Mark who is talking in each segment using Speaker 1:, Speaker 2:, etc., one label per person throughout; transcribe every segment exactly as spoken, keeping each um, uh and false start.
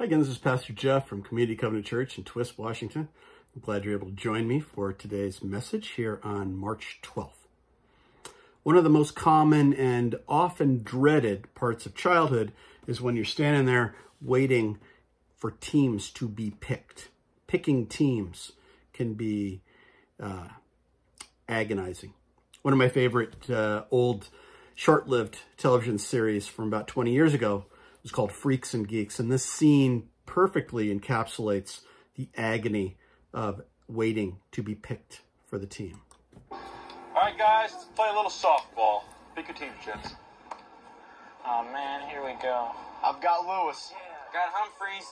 Speaker 1: Hi again, this is Pastor Jeff from Community Covenant Church in Twist, Washington. I'm glad you're able to join me for today's message here on March twelfth. One of the most common and often dreaded parts of childhood is when you're standing there waiting for teams to be picked. Picking teams can be uh, agonizing. One of my favorite uh, old short-lived television series from about twenty years ago was called Freaks and Geeks, and this scene perfectly encapsulates the agony of waiting to be picked for the team.
Speaker 2: All right, guys, let's play a little softball. Pick your team, gents.
Speaker 3: Oh, man, here we go.
Speaker 4: I've got Lewis.
Speaker 3: Got Humphreys.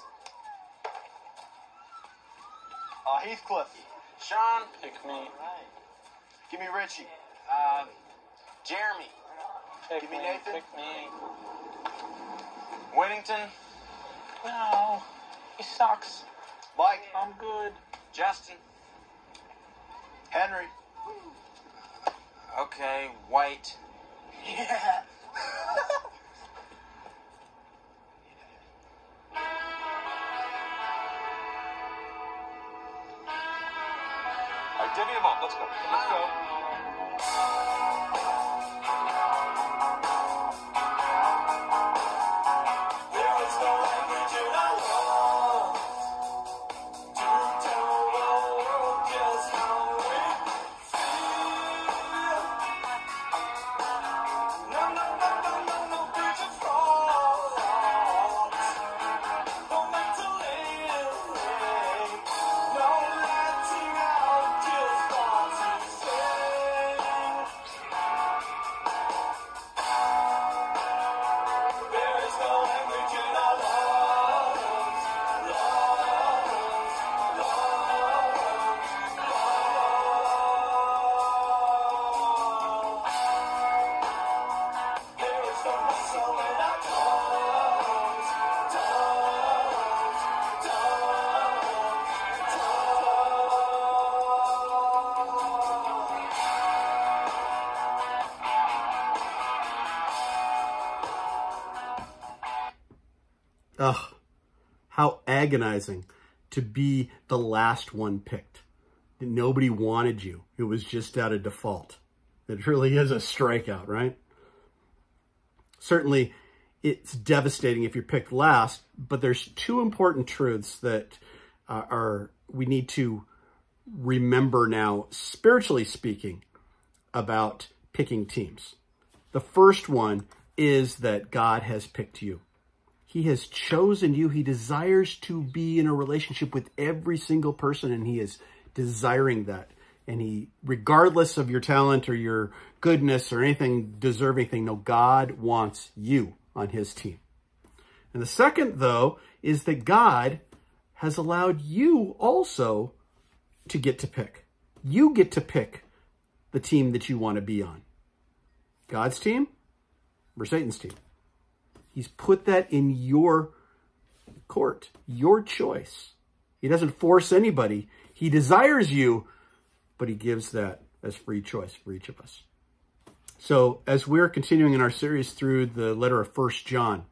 Speaker 4: Uh, Heathcliff.
Speaker 3: Sean. Pick me.
Speaker 4: Right. Give me Richie.
Speaker 3: Uh, Jeremy. Pick
Speaker 4: Give me Nathan.
Speaker 3: Pick me.
Speaker 2: Whittington.
Speaker 3: No, he sucks.
Speaker 4: Mike.
Speaker 3: I'm good.
Speaker 2: Justin.
Speaker 4: Henry.
Speaker 3: Okay, White.
Speaker 4: Yeah.
Speaker 2: All right, divvy them up. Let's go. Let's go.
Speaker 1: Ugh, how agonizing to be the last one picked. Nobody wanted you. It was just out of default. It really is a strikeout, right? Certainly, it's devastating if you're picked last, but there's two important truths that uh, are we need to remember now, spiritually speaking, about picking teams. The first one is that God has picked you. He has chosen you. He desires to be in a relationship with every single person, and he is desiring that. And he, regardless of your talent or your goodness or anything deserving thing, no, God wants you on his team. And the second, though, is that God has allowed you also to get to pick. You get to pick the team that you want to be on. God's team or Satan's team. He's put that in your court, your choice. He doesn't force anybody. He desires you, but he gives that as free choice for each of us. So as we're continuing in our series through the letter of First John,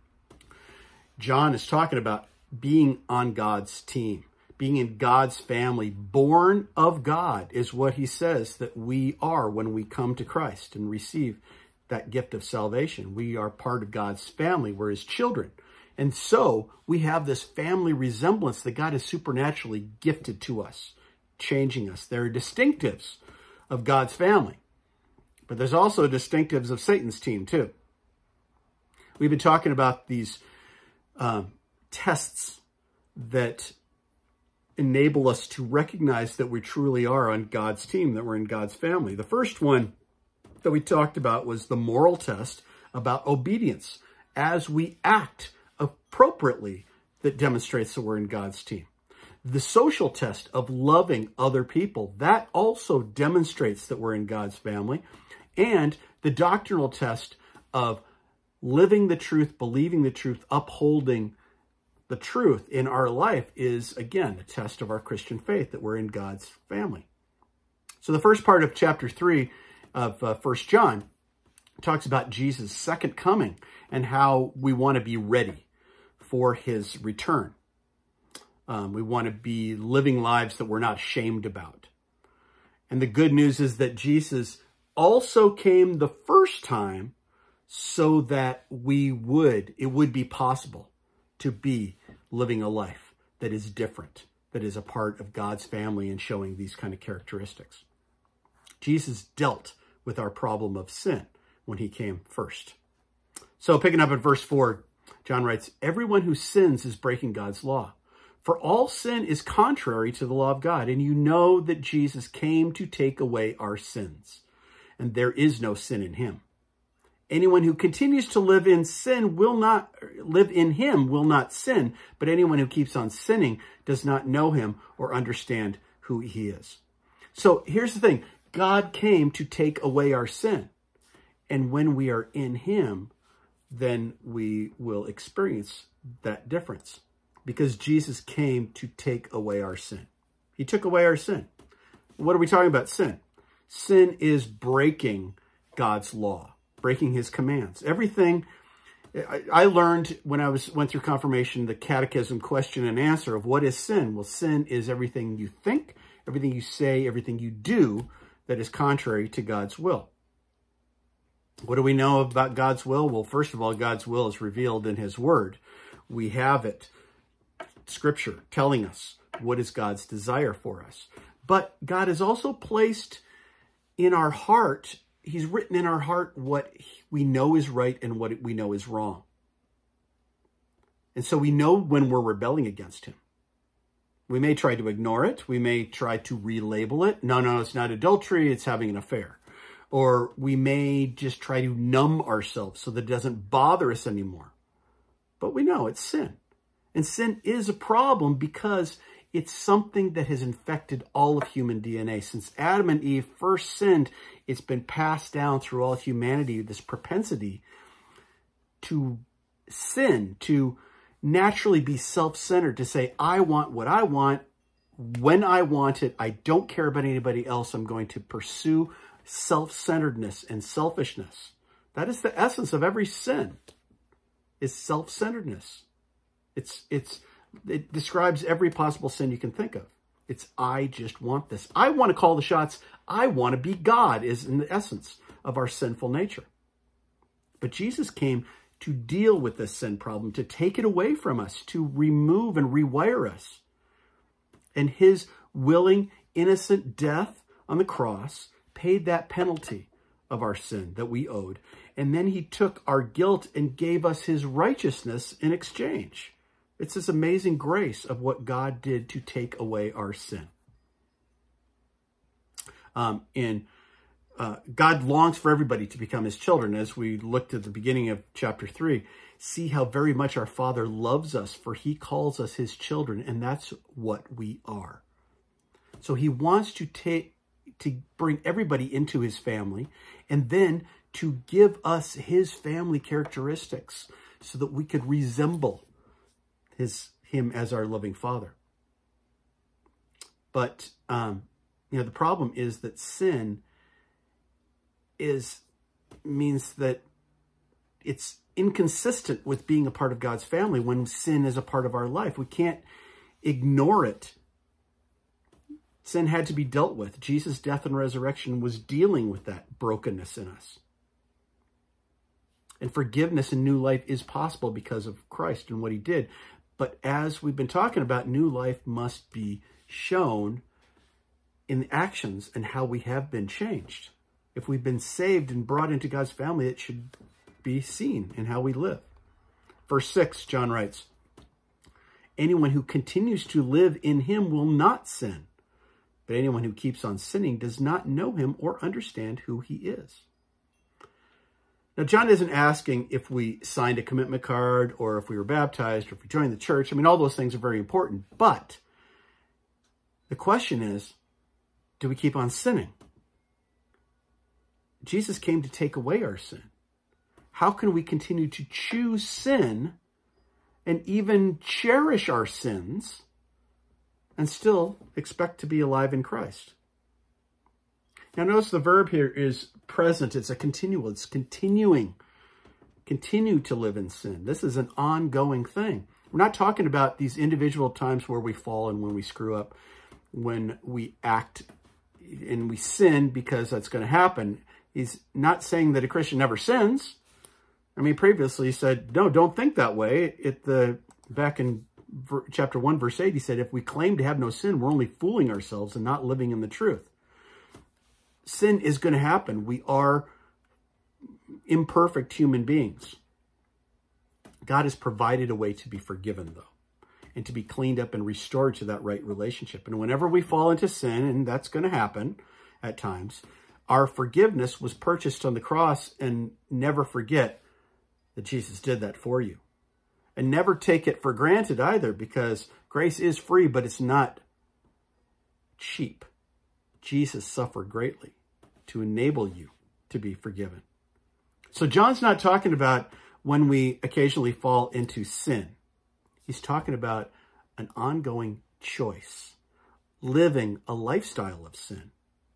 Speaker 1: John is talking about being on God's team, being in God's family. Born of God is what he says that we are when we come to Christ and receive that gift of salvation. We are part of God's family. We're his children. And so we have this family resemblance that God has supernaturally gifted to us, changing us. There are distinctives of God's family, but there's also distinctives of Satan's team too. We've been talking about these um, tests that enable us to recognize that we truly are on God's team, that we're in God's family. The first one that we talked about was the moral test about obedience as we act appropriately that demonstrates that we're in God's team. The social test of loving other people, that also demonstrates that we're in God's family. And the doctrinal test of living the truth, believing the truth, upholding the truth in our life is, again, a test of our Christian faith, that we're in God's family. So the first part of chapter three of uh, First John talks about Jesus' second coming and how we want to be ready for his return. Um, we want to be living lives that we're not ashamed about. And the good news is that Jesus also came the first time so that we would, it would be possible to be living a life that is different, that is a part of God's family and showing these kind of characteristics. Jesus dealt with our problem of sin when he came first. So picking up at verse four, John writes, everyone who sins is breaking God's law. For all sin is contrary to the law of God, and you know that Jesus came to take away our sins, and there is no sin in him. Anyone who continues to live in sin will not live in him will not sin, but anyone who keeps on sinning does not know him or understand who he is. So here's the thing. God came to take away our sin. And when we are in him, then we will experience that difference. Because Jesus came to take away our sin. He took away our sin. What are we talking about? Sin. Sin is breaking God's law, breaking his commands. Everything I, I learned when I was went through confirmation, the catechism question and answer of what is sin? Well, sin is everything you think, everything you say, everything you do that is contrary to God's will. What do we know about God's will? Well, first of all, God's will is revealed in his word. We have it. Scripture telling us what is God's desire for us. But God has also placed in our heart, he's written in our heart what we know is right and what we know is wrong. And so we know when we're rebelling against him. We may try to ignore it. We may try to relabel it. No, no, it's not adultery. It's having an affair. Or we may just try to numb ourselves so that it doesn't bother us anymore. But we know it's sin. And sin is a problem because it's something that has infected all of human D N A. Since Adam and Eve first sinned, it's been passed down through all humanity, this propensity to sin, to naturally be self-centered, to say, I want what I want, when I want it. I don't care about anybody else. I'm going to pursue self-centeredness and selfishness. That is the essence of every sin, is self-centeredness. It's, it's, it describes every possible sin you can think of. It's, I just want this. I want to call the shots. I want to be God is in the essence of our sinful nature. But Jesus came to deal with this sin problem, to take it away from us, to remove and rewire us. And his willing, innocent death on the cross paid that penalty of our sin that we owed. And then he took our guilt and gave us his righteousness in exchange. It's this amazing grace of what God did to take away our sin. Um, and uh, God longs for everybody to become his children. As we looked at the beginning of chapter three, see how very much our Father loves us, for he calls us his children, and that's what we are. So he wants to take to bring everybody into his family, and then to give us his family characteristics so that we could resemble his him as our loving Father. But um, you know, the problem is that sin is means that it's inconsistent with being a part of God's family when sin is a part of our life. We can't ignore it. Sin had to be dealt with. Jesus' death and resurrection was dealing with that brokenness in us. And forgiveness and new life is possible because of Christ and what he did. But as we've been talking about, new life must be shown in the actions and how we have been changed. If we've been saved and brought into God's family, it should be seen in how we live. Verse six, John writes, anyone who continues to live in him will not sin. But anyone who keeps on sinning does not know him or understand who he is. Now, John isn't asking if we signed a commitment card or if we were baptized or if we joined the church. I mean, all those things are very important. But the question is, do we keep on sinning? Jesus came to take away our sin. How can we continue to choose sin and even cherish our sins and still expect to be alive in Christ? Now notice the verb here is present. It's a continual. It's continuing. Continue to live in sin. This is an ongoing thing. We're not talking about these individual times where we fall and when we screw up, when we act and we sin, because that's going to happen. He's not saying that a Christian never sins. I mean, previously he said, no, don't think that way. At the, back in chapter one, verse eight, he said, if we claim to have no sin, we're only fooling ourselves and not living in the truth. Sin is going to happen. We are imperfect human beings. God has provided a way to be forgiven, though, and to be cleaned up and restored to that right relationship. And whenever we fall into sin, and that's going to happen at times, our forgiveness was purchased on the cross. And never forget that Jesus did that for you. And never take it for granted either, because grace is free, but it's not cheap. Jesus suffered greatly to enable you to be forgiven. So John's not talking about when we occasionally fall into sin. He's talking about an ongoing choice, living a lifestyle of sin.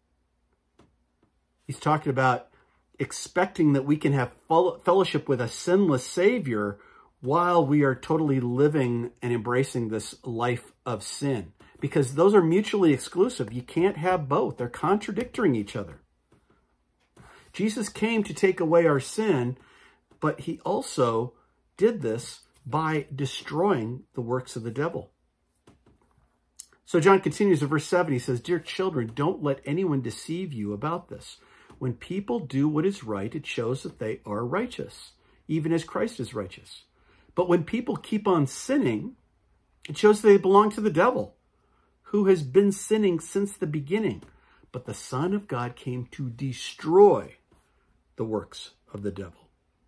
Speaker 1: He's talking about expecting that we can have fellowship with a sinless Savior while we are totally living and embracing this life of sin. Because those are mutually exclusive. You can't have both. They're contradicting each other. Jesus came to take away our sin, but he also did this by destroying the works of the devil. So John continues in verse seven. He says, dear children, don't let anyone deceive you about this. When people do what is right, it shows that they are righteous, even as Christ is righteous. But when people keep on sinning, it shows they belong to the devil, who has been sinning since the beginning. But the Son of God came to destroy the works of the devil.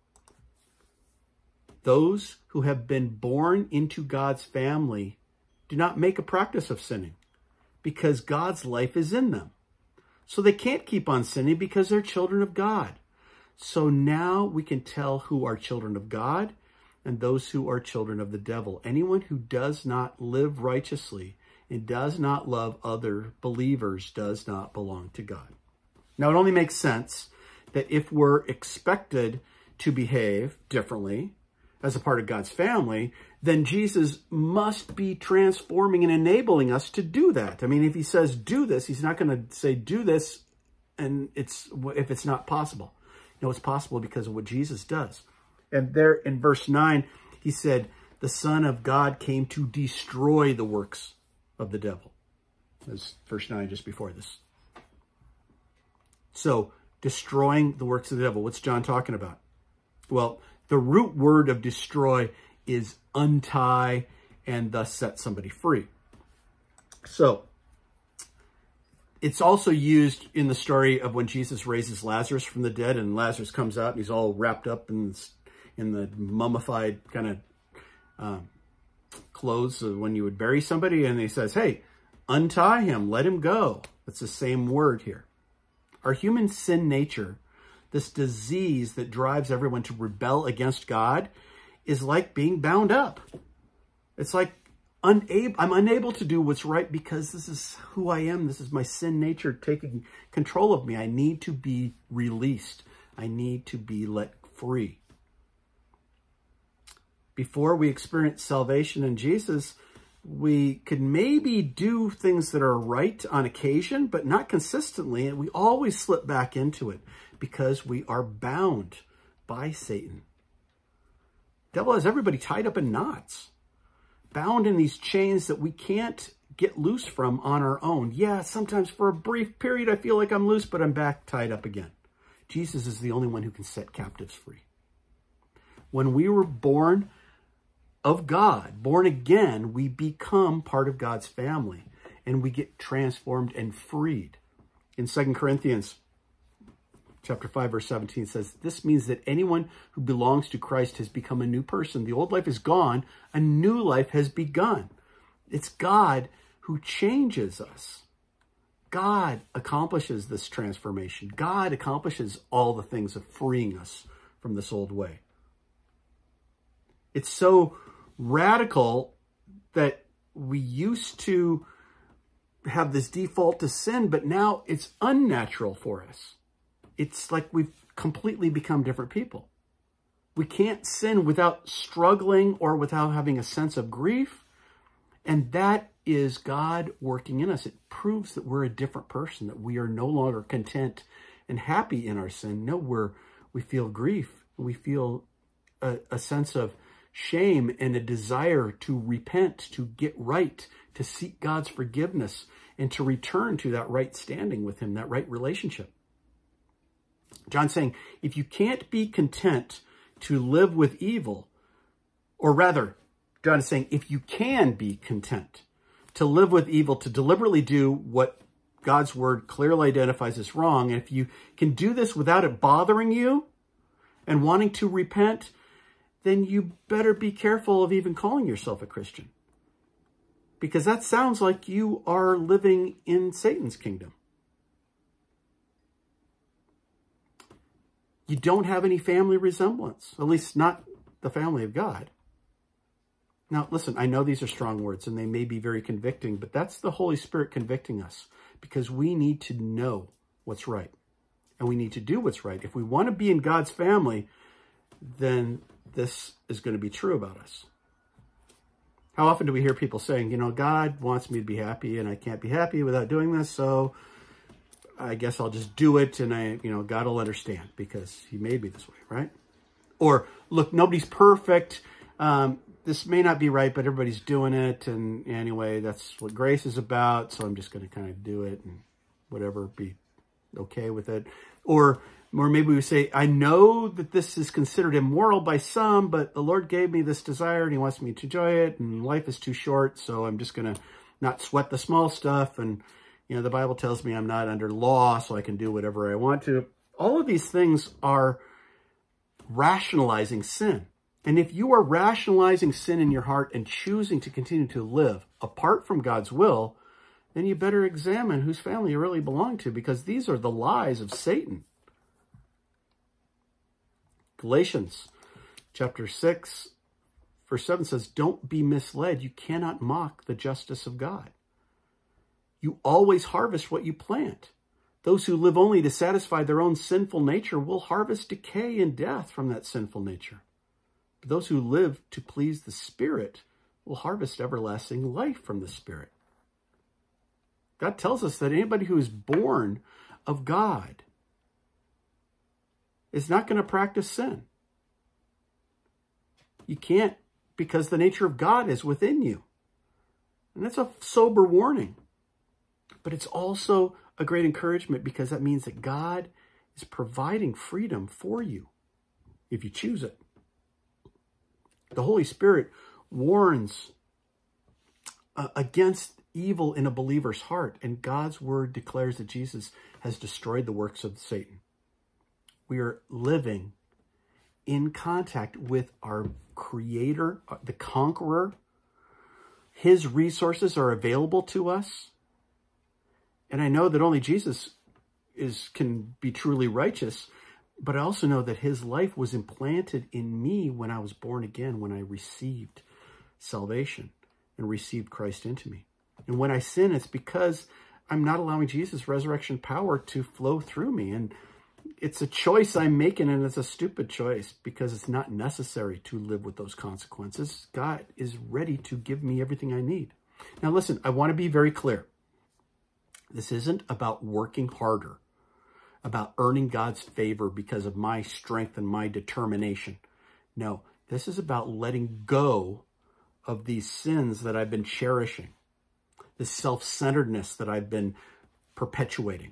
Speaker 1: Those who have been born into God's family do not make a practice of sinning, because God's life is in them. So they can't keep on sinning because they're children of God. So now we can tell who are children of God and those who are children of the devil. Anyone who does not live righteously and does not love other believers does not belong to God. Now, it only makes sense that if we're expected to behave differently as a part of God's family, then Jesus must be transforming and enabling us to do that. I mean, if he says do this, he's not going to say do this and it's if it's not possible. No, it's possible because of what Jesus does. And there in verse nine, he said, the Son of God came to destroy the works of the devil. That's verse nine just before this. So, destroying the works of the devil. What's John talking about? Well, the root word of destroy is untie and thus set somebody free. So, it's also used in the story of when Jesus raises Lazarus from the dead, and Lazarus comes out and he's all wrapped up in, in the mummified kind of um, clothes of when you would bury somebody, and he says, hey, untie him, let him go. That's the same word here. Our human sin nature, this disease that drives everyone to rebel against God, is like being bound up. It's like unable, I'm unable to do what's right because this is who I am. This is my sin nature taking control of me. I need to be released. I need to be let free. Before we experience salvation in Jesus, we could maybe do things that are right on occasion, but not consistently. And we always slip back into it because we are bound by Satan. The devil has everybody tied up in knots, bound in these chains that we can't get loose from on our own. Yeah, sometimes for a brief period, I feel like I'm loose, but I'm back tied up again. Jesus is the only one who can set captives free. When we were born of God, born again, we become part of God's family and we get transformed and freed. In Second Corinthians chapter five, verse seventeen says, this means that anyone who belongs to Christ has become a new person. The old life is gone. A new life has begun. It's God who changes us. God accomplishes this transformation. God accomplishes all the things of freeing us from this old way. It's so radical that we used to have this default to sin, but now it's unnatural for us. It's like we've completely become different people. We can't sin without struggling or without having a sense of grief. And that is God working in us. It proves that we're a different person, that we are no longer content and happy in our sin. No, we're, we feel grief. We feel a, a sense of shame and a desire to repent, to get right, to seek God's forgiveness, and to return to that right standing with him, that right relationship. John's saying, if you can't be content to live with evil, or rather, John is saying, if you can be content to live with evil, to deliberately do what God's word clearly identifies as wrong, and if you can do this without it bothering you and wanting to repent, then you better be careful of even calling yourself a Christian. Because that sounds like you are living in Satan's kingdom. You don't have any family resemblance, at least not the family of God. Now, listen, I know these are strong words and they may be very convicting, but that's the Holy Spirit convicting us because we need to know what's right and we need to do what's right. If we want to be in God's family, then this is going to be true about us. How often do we hear people saying, you know, God wants me to be happy and I can't be happy without doing this, so I guess I'll just do it and I, you know, God will understand because he made me this way, right? Or, look, nobody's perfect. Um, this may not be right, but everybody's doing it. And anyway, that's what grace is about. So I'm just going to kind of do it and whatever, be okay with it. Or, or maybe we say, I know that this is considered immoral by some, but the Lord gave me this desire and he wants me to enjoy it. And life is too short. So I'm just going to not sweat the small stuff. And, you know, the Bible tells me I'm not under law, so I can do whatever I want to. All of these things are rationalizing sin. And if you are rationalizing sin in your heart and choosing to continue to live apart from God's will, then you better examine whose family you really belong to, because these are the lies of Satan. Galatians chapter six, verse seven says, don't be misled. You cannot mock the justice of God. You always harvest what you plant. Those who live only to satisfy their own sinful nature will harvest decay and death from that sinful nature. But those who live to please the Spirit will harvest everlasting life from the Spirit. God tells us that anybody who is born of God is not going to practice sin. You can't, because the nature of God is within you. And that's a sober warning. But it's also a great encouragement because that means that God is providing freedom for you if you choose it. The Holy Spirit warns uh, against evil in a believer's heart, and God's word declares that Jesus has destroyed the works of Satan. We are living in contact with our Creator, the Conqueror. His resources are available to us. And I know that only Jesus is can be truly righteous, but I also know that his life was implanted in me when I was born again, when I received salvation and received Christ into me. And when I sin, it's because I'm not allowing Jesus' resurrection power to flow through me. And it's a choice I'm making, and it's a stupid choice because it's not necessary to live with those consequences. God is ready to give me everything I need. Now, listen, I want to be very clear. This isn't about working harder, about earning God's favor because of my strength and my determination. No, this is about letting go of these sins that I've been cherishing, this self-centeredness that I've been perpetuating,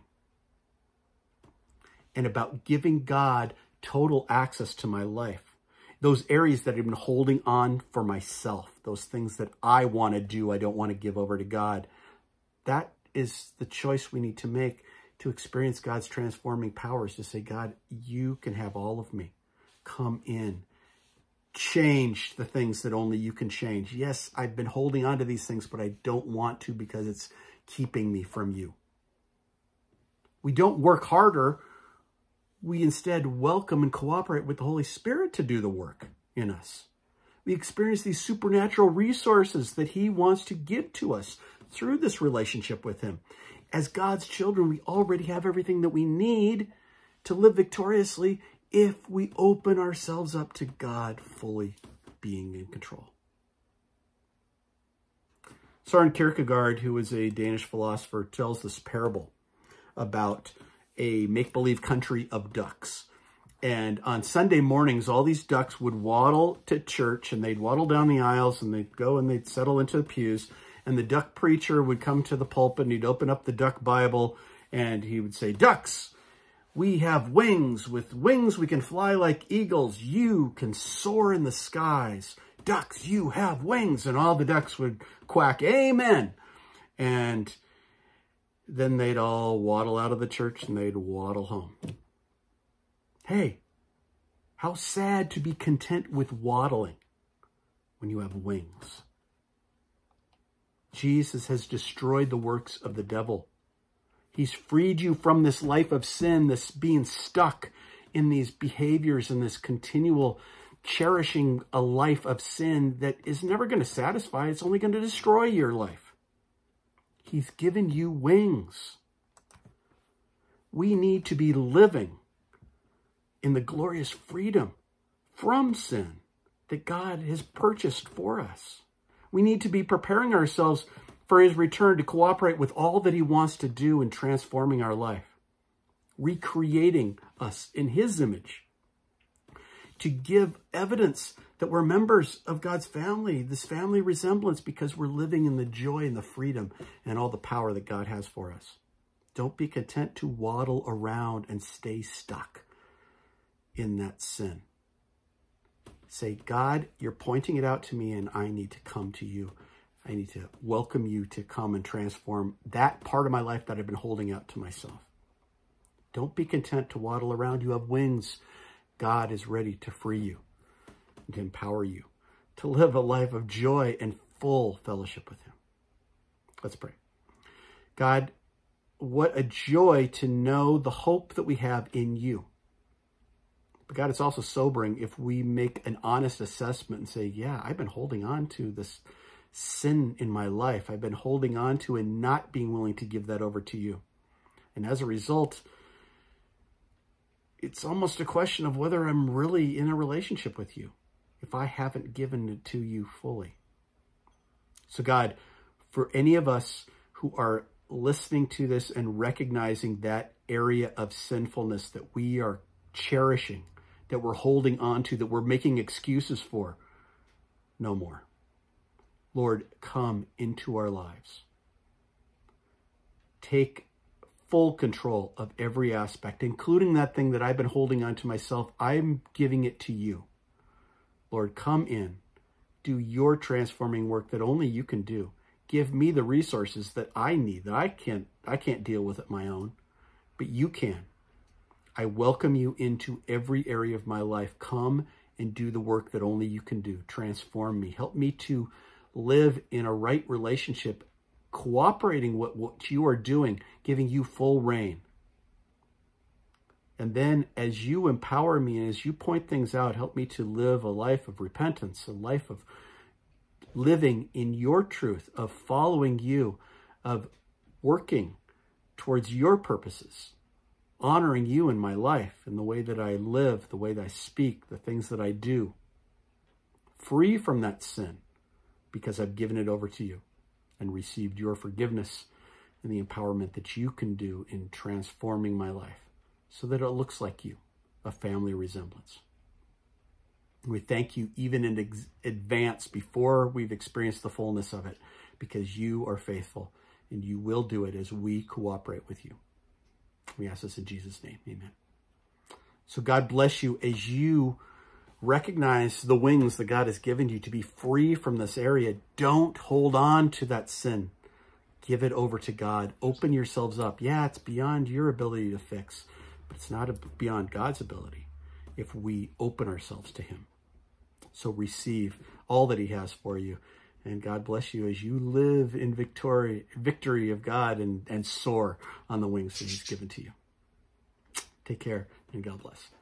Speaker 1: and about giving God total access to my life. Those areas that I've been holding on for myself, those things that I want to do, I don't want to give over to God. That is the choice we need to make to experience God's transforming powers, to say, God, you can have all of me. Come in. Change the things that only you can change. Yes, I've been holding on to these things, but I don't want to because it's keeping me from you. We don't work harder. We instead welcome and cooperate with the Holy Spirit to do the work in us. We experience these supernatural resources that he wants to give to us through this relationship with him. As God's children, we already have everything that we need to live victoriously if we open ourselves up to God fully being in control. Søren Kierkegaard, who was a Danish philosopher, tells this parable about a make-believe country of ducks. And on Sunday mornings, all these ducks would waddle to church, and they'd waddle down the aisles, and they'd go and they'd settle into the pews. And the duck preacher would come to the pulpit, and he'd open up the duck Bible, and he would say, "Ducks, we have wings. With wings, we can fly like eagles. You can soar in the skies. Ducks, you have wings." And all the ducks would quack, "Amen." And then they'd all waddle out of the church, and they'd waddle home. Hey, how sad to be content with waddling when you have wings. Jesus has destroyed the works of the devil. He's freed you from this life of sin, this being stuck in these behaviors and this continual cherishing a life of sin that is never going to satisfy. It's only going to destroy your life. He's given you wings. We need to be living in the glorious freedom from sin that God has purchased for us. We need to be preparing ourselves for his return to cooperate with all that he wants to do in transforming our life, recreating us in his image, to give evidence that we're members of God's family, this family resemblance, because we're living in the joy and the freedom and all the power that God has for us. Don't be content to waddle around and stay stuck in that sin. Say, "God, you're pointing it out to me, and I need to come to you. I need to welcome you to come and transform that part of my life that I've been holding out to myself." Don't be content to waddle around. You have wings. God is ready to free you and to empower you to live a life of joy and full fellowship with him. Let's pray. God, what a joy to know the hope that we have in you. But God, it's also sobering if we make an honest assessment and say, yeah, I've been holding on to this sin in my life. I've been holding on to and not being willing to give that over to you. And as a result, it's almost a question of whether I'm really in a relationship with you if I haven't given it to you fully. So God, for any of us who are listening to this and recognizing that area of sinfulness that we are cherishing, that we're holding on to, that we're making excuses for, no more. Lord, come into our lives. Take full control of every aspect, including that thing that I've been holding on to myself. I'm giving it to you. Lord, come in. Do your transforming work that only you can do. Give me the resources that I need, that I can't, I can't deal with at my own, but you can. I welcome you into every area of my life. Come and do the work that only you can do. Transform me. Help me to live in a right relationship, cooperating with what you are doing, giving you full reign. And then as you empower me and as you point things out, help me to live a life of repentance, a life of living in your truth, of following you, of working towards your purposes, honoring you in my life, in the way that I live, the way that I speak, the things that I do, free from that sin because I've given it over to you and received your forgiveness and the empowerment that you can do in transforming my life so that it looks like you, a family resemblance. We thank you even in ex- advance before we've experienced the fullness of it, because you are faithful and you will do it as we cooperate with you. We ask this in Jesus' name. Amen. So God bless you as you recognize the wings that God has given you to be free from this area. Don't hold on to that sin. Give it over to God. Open yourselves up. Yeah, it's beyond your ability to fix, but it's not beyond God's ability if we open ourselves to him. So receive all that he has for you. And God bless you as you live in victory, victory of God and, and soar on the wings that he's given to you. Take care and God bless.